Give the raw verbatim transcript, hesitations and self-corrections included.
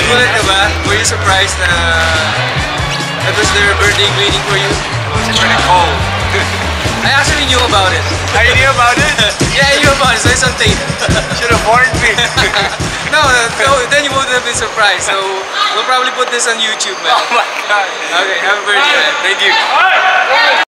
Nagulat ka ba? Were you surprised na that was their birthday greeting for you? It's pretty cold. I actually knew about it. I knew about it? Yeah, I knew about it, so it's on tape. Should have warned me. no, no, then you wouldn't have been surprised. So we'll probably put this on YouTube, man. Oh my god. Okay, have a birthday, man. Thank you.